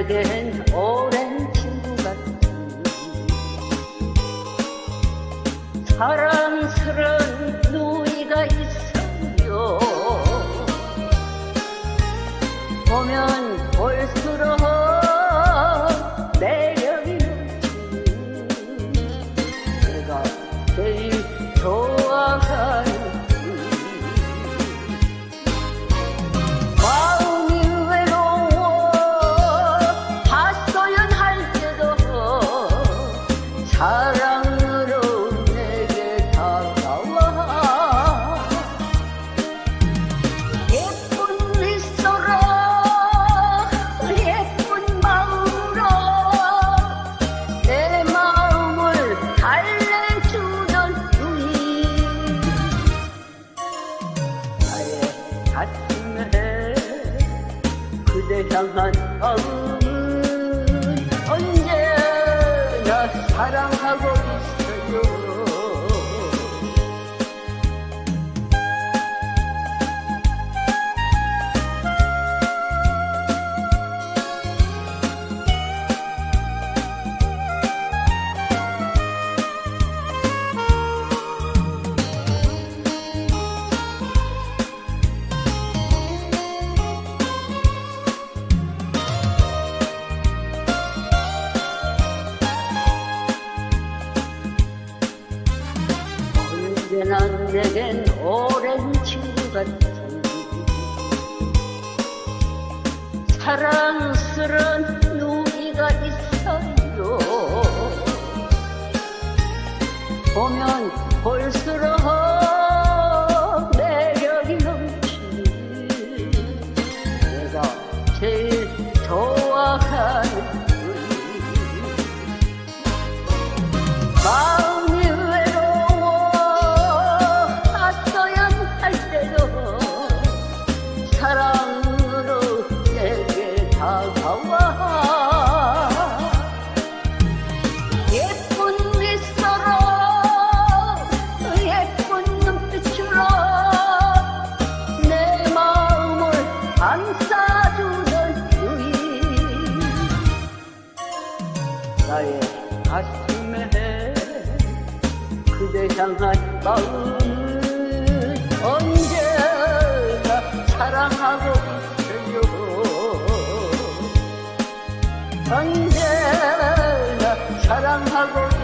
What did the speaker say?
내겐 오랜 친구 같은 사랑스런 누이가 있어요. 보면 볼수록 매력이 넘치는 내가 제일 좋아하는 마음이 외로워 하소연할 때도 사랑으로 내게 다가와 예쁜 미소로 예쁜 마음으로 내 마음을 달래주던 누이 나의 가슴에 그대 향한 마음은 언제나 사랑하고 있어요. 언제나 내겐 오랜 친구 같은 사랑스런 누이가 있어요. 보면 볼수록 매력이 넘치는 내가 제일 좋아하는 마음이 외로워 하소연할 때도 사랑으로 내게 다가와 예쁜 미소로 예쁜 눈빛으로 내 마음을 감싸주던 누이 나의 가슴에 그대 향한 마음은 언제나 사랑하고 있어요. 언제나 사랑하고